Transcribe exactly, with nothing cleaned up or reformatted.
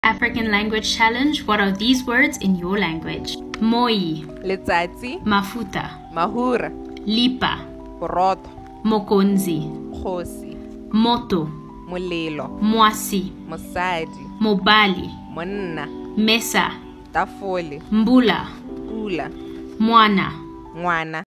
African Language Challenge. What are these words in your language? Moi, Letsatsi, mafuta, mahura, lipa, borotho, mokonzi, kgosi, moto, molelo, mwasi, mosadi, mobali, monna, mesa, tafole, mbula, pula, mwana. ngwana.